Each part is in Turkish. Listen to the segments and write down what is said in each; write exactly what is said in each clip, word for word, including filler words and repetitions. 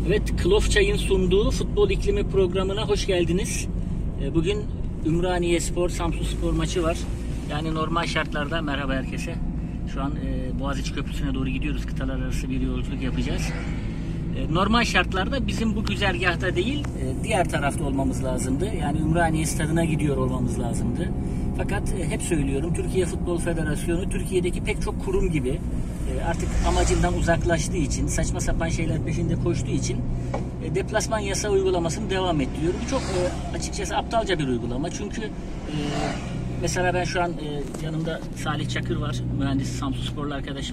Evet, Klof Çay'ın sunduğu Futbol İklimi programına hoş geldiniz. Bugün Ümraniyespor Samsunspor maçı var. Yani normal şartlarda merhaba herkese. Şu an Boğaziçi Köprüsü'ne doğru gidiyoruz. Kıtalar arası bir yolculuk yapacağız. Normal şartlarda bizim bu güzergahta değil, diğer tarafta olmamız lazımdı. Yani Ümraniye Stadı'na gidiyor olmamız lazımdı. Fakat hep söylüyorum, Türkiye Futbol Federasyonu Türkiye'deki pek çok kurum gibi artık amacından uzaklaştığı için, saçma sapan şeyler peşinde koştuğu için deplasman yasa uygulamasını devam ettiriyor. Bu çok açıkçası aptalca bir uygulama. Çünkü mesela ben şu an yanımda Salih Çakır var, mühendis Samsunsporlu arkadaşım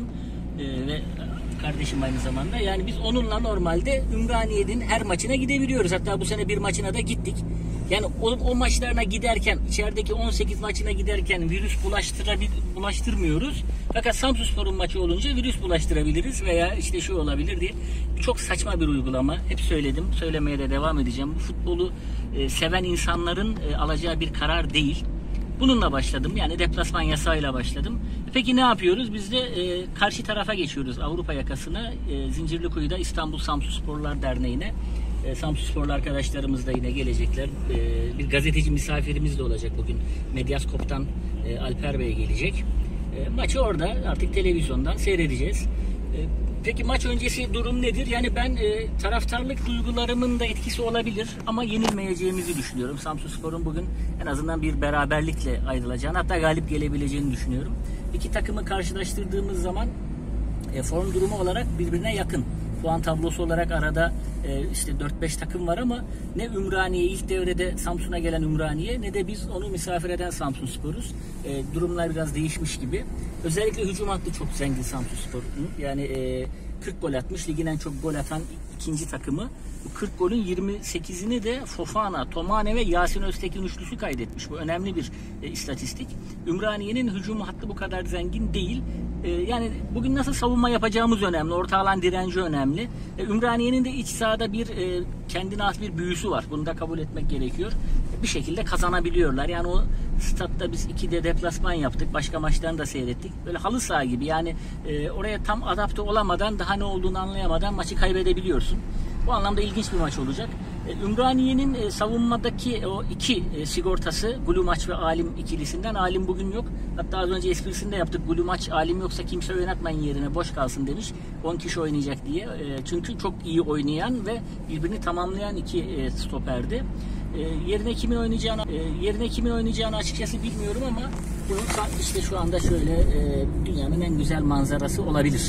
ve kardeşim aynı zamanda. Yani biz onunla normalde Ümraniye'nin her maçına gidebiliyoruz. Hatta bu sene bir maçına da gittik. Yani o, o maçlarına giderken, içerideki on sekiz maçına giderken virüs bulaştırmıyoruz. Fakat Samsunspor'un maçı olunca virüs bulaştırabiliriz veya işte şu olabilir diye. Çok saçma bir uygulama. Hep söyledim, söylemeye de devam edeceğim. Bu futbolu e, seven insanların e, alacağı bir karar değil. Bununla başladım. Yani deplasman yasayla başladım. Peki ne yapıyoruz? Biz de e, karşı tarafa geçiyoruz. Avrupa yakasına, e, Zincirlikuyu'da İstanbul Samsunsporlar Derneği'ne. E, Samsunsporlu arkadaşlarımız da yine gelecekler. E, bir gazeteci misafirimiz de olacak bugün. Medyaskop'tan e, Alper Bey gelecek. E, maçı orada artık televizyondan seyredeceğiz. E, peki maç öncesi durum nedir? Yani ben e, taraftarlık duygularımın da etkisi olabilir ama yenilmeyeceğimizi düşünüyorum. Samsunspor'un bugün en azından bir beraberlikle ayrılacağını, hatta galip gelebileceğini düşünüyorum. İki takımı karşılaştırdığımız zaman e, form durumu olarak birbirine yakın. Puan tablosu olarak arada e, işte dört beş takım var ama ne Ümraniye ilk devrede Samsun'a gelen Ümraniye ne de biz onu misafir eden Samsunspor'uz. E, durumlar biraz değişmiş gibi. Özellikle hücum hattı çok zengin Samsunspor'un. Yani e, kırk gol atmış. Ligin en çok gol atan ikinci takımı. Bu kırk golün yirmi sekizini de Fofana, Tomane ve Yasin Öztekin üçlüsü kaydetmiş. Bu önemli bir e, istatistik. Ümraniye'nin hücum hattı bu kadar zengin değil. E, yani bugün nasıl savunma yapacağımız önemli. Orta alan direnci önemli. E, Ümraniye'nin de iç sahada bir e, kendine has bir büyüsü var. Bunu da kabul etmek gerekiyor. E, bir şekilde kazanabiliyorlar. Yani o statta biz ikide deplasman yaptık. Başka maçlarını da seyrettik. Böyle halı saha gibi. Yani e, oraya tam adapte olamadan, daha ne olduğunu anlayamadan maçı kaybedebiliyorsun. Bu anlamda ilginç bir maç olacak. Ümraniye'nin e, savunmadaki o iki e, sigortası Gulumaç ve Alim ikilisinden. Alim bugün yok. Hatta az önce esprisini de yaptık. Gulumaç, Alim yoksa kimse oynatmayın yerine, boş kalsın demiş. on kişi oynayacak diye. E, çünkü çok iyi oynayan ve birbirini tamamlayan iki e, stoperdi. E, yerine kimin oynayacağını e, yerine kimin oynayacağını açıkçası bilmiyorum ama bunun işte şu anda şöyle e, dünyanın en güzel manzarası olabilir.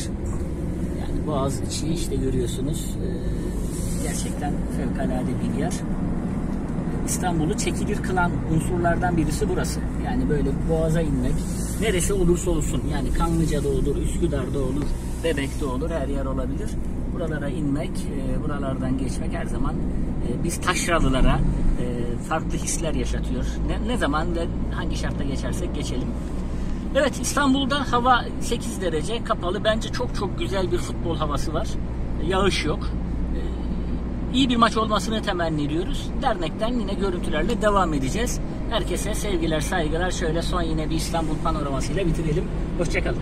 Yani Boğaziçi işte görüyorsunuz. E, Gerçekten fevkalade bir yer. İstanbul'u çekilir kılan unsurlardan birisi burası. Yani böyle Boğaz'a inmek, neresi olursa olsun, yani Kanlıca'da olur, Üsküdar'da olur, Bebek'te olur, her yer olabilir. Buralara inmek, buralardan geçmek her zaman biz taşralılara farklı hisler yaşatıyor. Ne, ne zaman ve hangi şartta geçersek geçelim. Evet, İstanbul'da hava sekiz derece, kapalı. Bence çok çok güzel bir futbol havası var. Yağış yok. İyi bir maç olmasını temenni ediyoruz. Dernekten yine görüntülerle devam edeceğiz. Herkese sevgiler, saygılar. Şöyle son yine bir İstanbul panoramasıyla bitirelim. Hoşçakalın.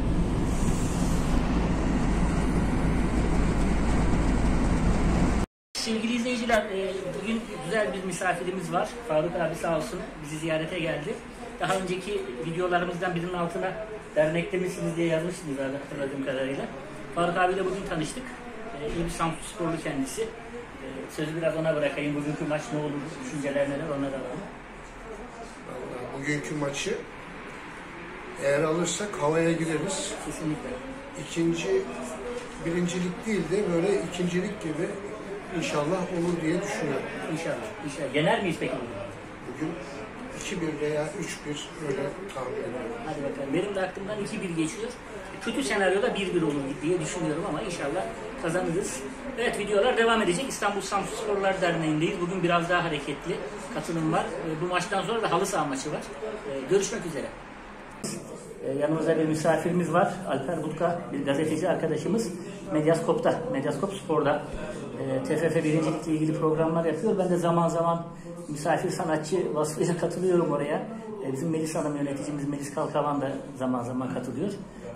Sevgili izleyiciler, bugün güzel bir misafirimiz var. Faruk abi sağ olsun bizi ziyarete geldi. Daha önceki videolarımızdan birinin altına dernekte misiniz diye yazmışsınız hatırladığım kadarıyla. Faruk abiyle bugün tanıştık. İyi bir Samsunsporlu kendisi. Sözü biraz ona bırakayım. Bugünkü maç ne olur, düşünceler neler, onları alalım. Bugünkü maçı eğer alırsak havaya gireriz. Kesinlikle. İkinci, birincilik değil de böyle ikincilik gibi inşallah olur diye düşünüyorum. İnşallah. İnşallah. Yener miyiz peki bugün? Bugün iki bir veya üç bir öyle tahmin ediyorum. Hadi bakalım. Benim de aklımdan iki bir geçiyor. Kötü senaryoda bir bir olur diye düşünüyorum ama inşallah kazanırız. Evet, videolar devam edecek. İstanbul Samsunsporlar Derneği'ndeyiz. Bugün biraz daha hareketli katılım var. Bu maçtan sonra da halı saha maçı var. Görüşmek üzere. Yanımızda bir misafirimiz var. Alper Butka, bir gazeteci arkadaşımız. Medyaskop'ta, Medyaskop Spor'da T F F birincilikle ilgili programlar yapıyor. Ben de zaman zaman misafir sanatçı vasfıyla katılıyorum oraya. Bizim Melis Hanım, yöneticimiz Melis Kalkavan da zaman zaman katılıyor.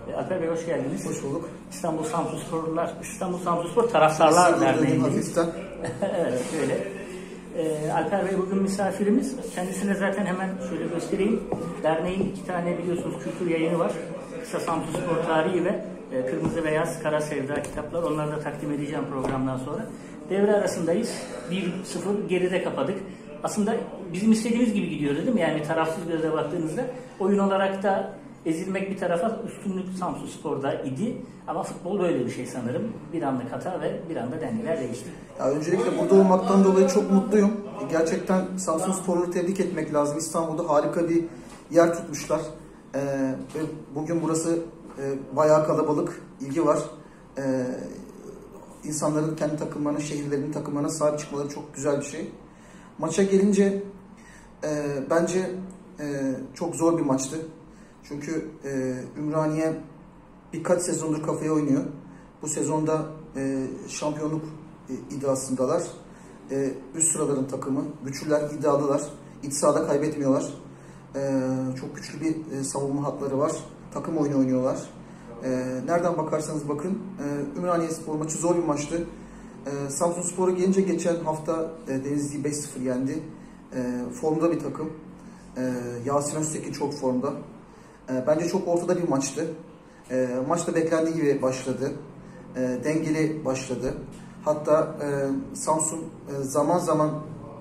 Alper Bey hoş geldiniz. Hoş bulduk. İstanbul Samsunsporlular, İstanbul Samsunspor Taraftarlar Derneği'ndeyiz. Evet, öyle. Ee, Alper Bey bugün misafirimiz. Kendisine zaten hemen şöyle göstereyim. Derneğin iki tane biliyorsunuz kültür yayını var. Kısa Samsunspor tarihi ve e, Kırmızı Beyaz Kara Sevda kitaplar. Onları da takdim edeceğim programdan sonra. Devre arasındayız. bir sıfır geride kapadık. Aslında bizim istediğimiz gibi gidiyor değil mi? Yani tarafsız gözle baktığınızda oyun olarak da ezilmek bir tarafa, üstünlük Samsunspor'da idi. Ama futbol böyle bir şey sanırım. Bir anlık hata ve bir anda dengeler değişti. Ya öncelikle burada olmaktan dolayı çok mutluyum. Gerçekten Samsunspor'u tebrik etmek lazım. İstanbul'da harika bir yer tutmuşlar. Ee, ve bugün burası e, bayağı kalabalık, ilgi var. Ee, insanların kendi takımlarına, şehirlerinin takımlarına sahip çıkmaları çok güzel bir şey. Maça gelince e, bence e, çok zor bir maçtı. Çünkü e, Ümraniye birkaç sezondur kafaya oynuyor. Bu sezonda e, şampiyonluk e, iddiasındalar. E, üst sıraların takımı. Güçlüler, iddialılar. İç sahada kaybetmiyorlar. E, çok güçlü bir e, savunma hatları var. Takım oyunu oynuyorlar. E, nereden bakarsanız bakın. E, Ümraniyespor maçı zor bir maçtı. E, Samsunspor'a gelince geçen hafta e, Denizli'yi beş sıfır yendi. E, formda bir takım. E, Yasin Öztekin çok formda. E, bence çok ortada bir maçtı. E, maç da beklendiği gibi başladı. E, dengeli başladı. Hatta e, Samsun e, zaman zaman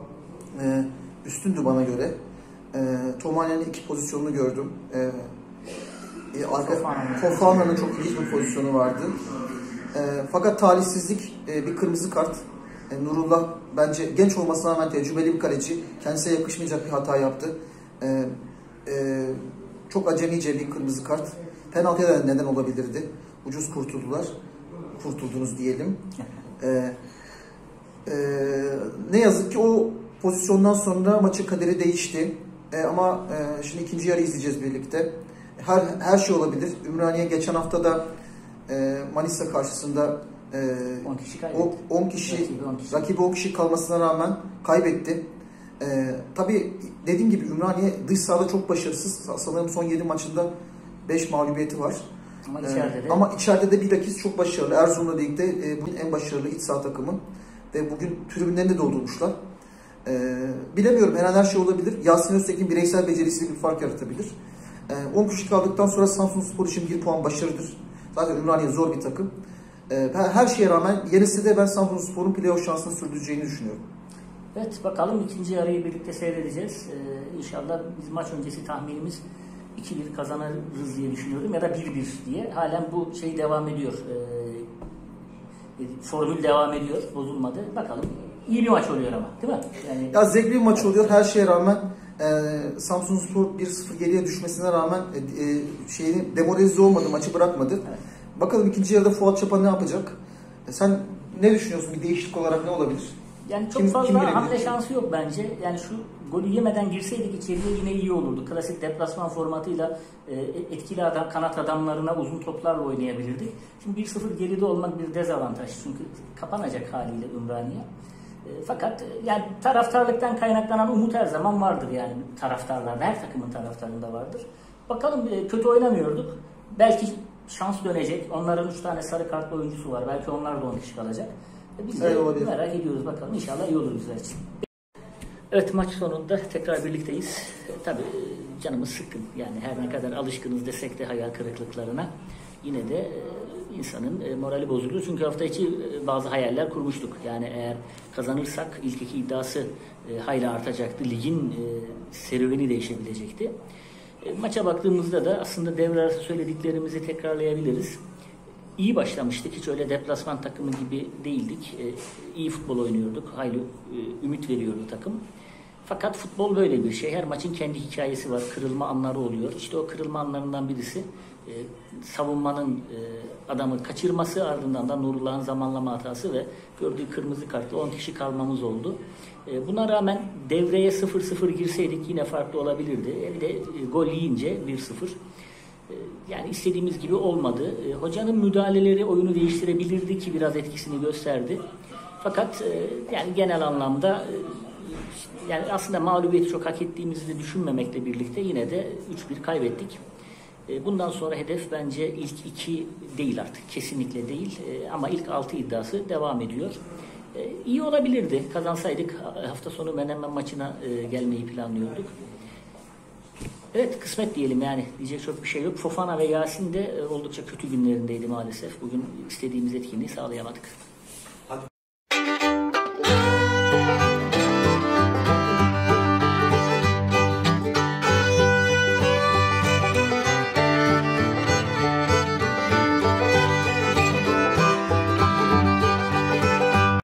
e, üstündü bana göre. E, Tomane'nin iki pozisyonunu gördüm. E, e, Fofana'nın çok ilginç bir pozisyonu vardı. E, fakat talihsizlik e, bir kırmızı kart. E, Nurullah bence genç olmasına rağmen tecrübeli bir kaleci. Kendisine yakışmayacak bir hata yaptı. E, e, çok acemice bir kırmızı kart. Penaltıya da neden olabilirdi. Ucuz kurtuldular. Kurtuldunuz diyelim. Ee, e, ne yazık ki o pozisyondan sonra maçın kaderi değişti. E, ama e, şimdi ikinci yarı izleyeceğiz birlikte. Her her şey olabilir. Ümraniye geçen hafta da e, Manisa karşısında e, on kişi on kişi, rakibi on kişi kalmasına rağmen kaybetti. Ee, tabii dediğim gibi Ümraniye dış sahada çok başarısız. Sanırım son yedi maçında beş mağlubiyeti var. Ama içeride de, ee, ama içeride de bilakis çok başarılı. Erzurum'la birlikte e, bugün en başarılı iç saha takımı. Ve bugün tribünlerini de doldurmuşlar. Ee, bilemiyorum, her an her şey olabilir. Yasin Öztekin bireysel becerisiyle bir fark yaratabilir. Ee, on kişi kaldıktan sonra Samsunspor için bir puan başarıdır. Zaten Ümraniye zor bir takım. Ee, her şeye rağmen yenisi de ben Samsunspor'un playoff şansını sürdüreceğini düşünüyorum. Evet, bakalım ikinci yarıyı birlikte seyredeceğiz. Ee, İnşallah biz maç öncesi tahminimiz iki bir kazanırız diye düşünüyorum ya da bir bir diye. Halen bu şey devam ediyor. Ee, formül devam ediyor, bozulmadı. Bakalım. İyi bir maç oluyor ama, değil mi? Yani... Ya zevkli bir maç oluyor her şeye rağmen. E, Samsunspor bir sıfır geriye düşmesine rağmen e, e, şeyini demoralize olmadı, maçı bırakmadı. Evet. Bakalım ikinci yarıda Fuat Çapa ne yapacak? E, sen ne düşünüyorsun? Bir değişiklik olarak ne olabilir? Yani çok kim, fazla kim hamle şansı yok bence. Yani şu golü yemeden girseydik içeriye yine iyi olurdu. Klasik deplasman formatıyla e, etkili adam, kanat adamlarına uzun toplarla oynayabilirdik. Şimdi bir sıfır geride olmak bir dezavantaj. Çünkü kapanacak haliyle Ümraniye. E, fakat yani taraftarlıktan kaynaklanan umut her zaman vardır yani taraftarlarda. Her takımın taraftarında vardır. Bakalım e, kötü oynamıyorduk. Belki şans dönecek. Onların üç tane sarı kartlı oyuncusu var. Belki onlar da on kişi kalacak. Biz de evet, merak ediyoruz bakalım. İnşallah iyi olur bizler için. Evet, maç sonunda tekrar birlikteyiz. E, tabii canımız sıkkın. Yani her ne kadar alışkınız desek de hayal kırıklıklarına yine de e, insanın e, morali bozuluyor. Çünkü hafta içi e, bazı hayaller kurmuştuk. Yani eğer kazanırsak ilk iki iddiası e, hayli artacaktı. Ligin e, serüveni değişebilecekti. E, maça baktığımızda da aslında devre arası söylediklerimizi tekrarlayabiliriz. İyi başlamıştık. Hiç öyle deplasman takımı gibi değildik. E, iyi futbol oynuyorduk. Hayli e, ümit veriyordu takım. Fakat futbol böyle bir şey. Her maçın kendi hikayesi var. Kırılma anları oluyor. İşte o kırılma anlarından birisi e, savunmanın e, adamı kaçırması, ardından da Nurullah'ın zamanlama hatası ve gördüğü kırmızı kartla on kişi kalmamız oldu. E, buna rağmen devreye sıfır sıfır girseydik yine farklı olabilirdi. E, bir de e, gol yiyince bir sıfır. Yani istediğimiz gibi olmadı. E, hocanın müdahaleleri oyunu değiştirebilirdi ki biraz etkisini gösterdi. Fakat e, yani genel anlamda e, yani aslında mağlubiyeti çok hak ettiğimizi de düşünmemekle birlikte yine de üç bir kaybettik. E, bundan sonra hedef bence ilk iki değil artık. Kesinlikle değil. E, ama ilk altı iddiası devam ediyor. E, iyi olabilirdi. Kazansaydık hafta sonu Menemen maçına e, gelmeyi planlıyorduk. Evet, kısmet diyelim yani. Diyecek çok bir şey yok. Fofana ve Yasin de e, oldukça kötü günlerindeydi maalesef. Bugün istediğimiz etkinliği sağlayamadık.